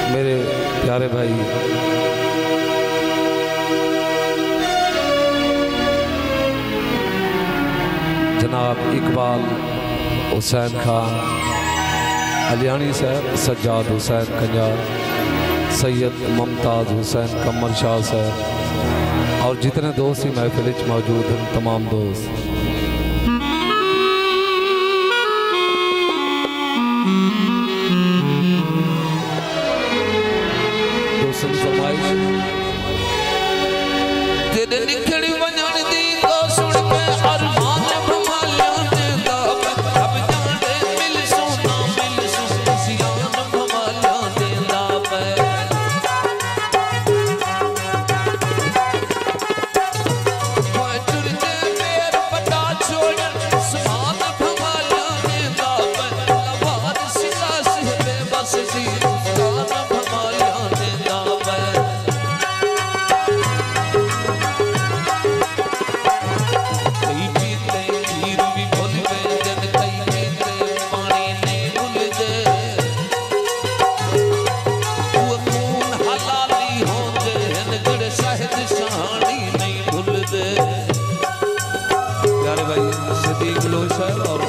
मेरे प्यारे भाई जनाब इकबाल हुसैन खान अलियानी साहब, सज्जाद हुसैन कंजार, सैयद मुमताज़ हुसैन कमर शाह साहब और जितने दोस्त ही महफिल मौजूद हैं, तमाम दोस्त तेरे निखड़ी वजन दी को सुन के अरमान भमालिया देंदा अब जाने मिल सोना सियान भमालिया देंदा पे कोई टुरते मेर पटा छोड़ समान भमालिया देंदा पे लवार सिला से बेबस सी जान भमालिया देंदा पे प्यारे भाई सिद्दीक लोई साहब और